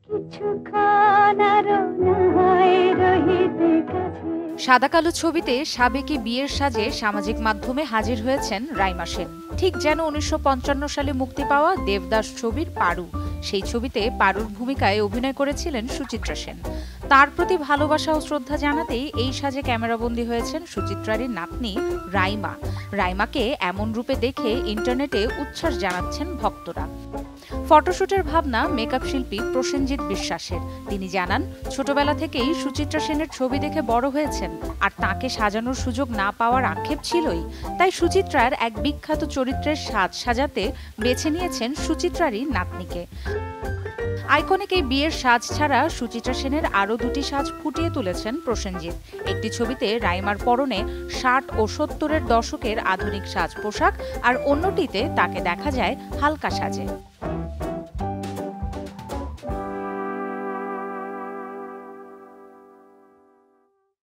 সাদা কালো ছবিতে সাবেকি বিয়ের সাজে সামাজিক মাধ্যমে হাজির হয়েছেন রাইমা সেন। ঠিক যেন ১৯৫৫ সালে মুক্তি পাওয়া দেবদাস ছবির পারু। সেই ছবিতে পারুর ভূমিকায় অভিনয় করেছিলেন সুচিত্রা সেন। তার প্রতি ভালোবাসা ও শ্রদ্ধা জানাতেই এই সাজে ক্যামেরাবন্দী হয়েছেন সুচিত্রারই নাতনি রাইমা। রাইমাকে এমন রূপে দেখে ইন্টারনেটে উচ্ছ্বাস জানাচ্ছেন ভক্তরা। ফটোশুটের ভাবনা মেকআপ শিল্পী প্রসেনজিৎ বিশ্বাসের। তিনি জানান, ছোটবেলা থেকেই সুচিত্রা সেনের ছবি দেখে বড় হয়েছেন, আর তাকে সাজানোর সুযোগ না পাওয়ার আক্ষেপ ছিলই। তাই সুচিত্রার এক বিখ্যাত চরিত্রের সাজ সাজাতে বেছে নিয়েছেন সুচিত্রারই নাতনিকে। আইকনিক এই বিয়ের সাজ ছাড়া সুচিত্রা সেনের আরও দুটি সাজ ফুটিয়ে তুলেছেন প্রসেনজিৎ। একটি ছবিতে রাইমার পরনে ৬০ ও ৭০-এর দশকের আধুনিক সাজ পোশাক, আর অন্যটিতে তাকে দেখা যায় হালকা সাজে।